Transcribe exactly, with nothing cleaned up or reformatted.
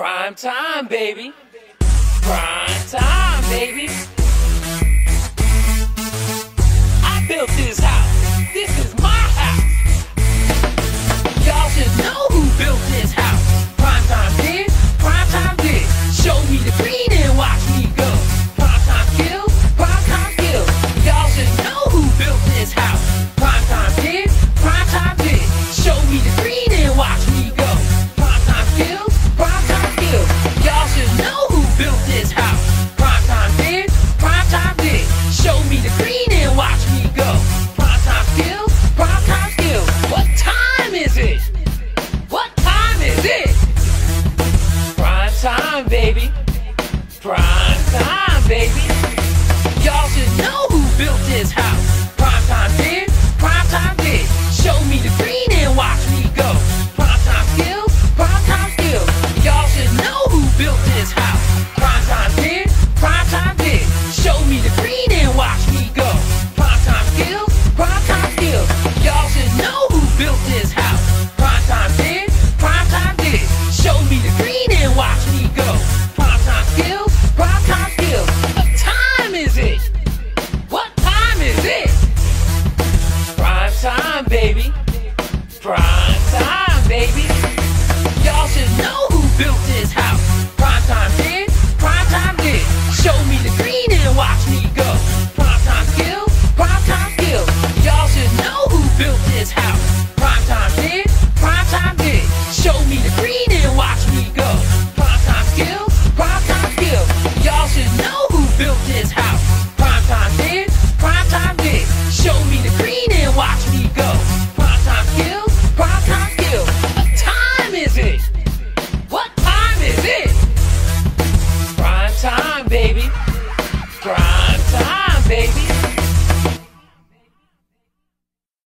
Prime time, baby. Prime time, baby. I built this house. This is my house. Y'all should know who built this house. Prime time did, prime time did. Show me the green and watch me go. Prime time skills, prime time skills. Y'all should know who built this house. Prime time did, prime time did. Show me the green and watch me go. Prime time skills, prime time skills. Y'all should know who built this house. Prime time did, prime time did. Show me the green and watch me go. Prime time skills, prime time skills. What time is it? What time is it? Prime time, baby. Prime time, baby. Y'all should know who built this house. Prime time did, prime time did. Show me the green and watch me go. Prime time skills, prime time skills. Y'all should know who built this house. Prime time did, prime time did. Show me the green and watch me go. Prime time skills, prime time skills. Y'all should know who built this house. Prime time did, prime time did. Show me the green and watch me go. Prime time skills, prime time skills. What time is it? What time is it? Prime time, baby. Prime time, baby. Y'all should know who built this house. Prime time did, prime time did. Show me the green and watch me go. Prime time skills, prime time skills. Y'all should know who built this house. Prime time did, prime time did. Show me the green and watch me go. Prime time skills, prime time skills. Y'all should know who built this house. Prime time did, prime time did. Show me the green and watch me go. Prime time skills, prime time skills. What time is it? What time is it? Prime time, baby. Prime time, baby.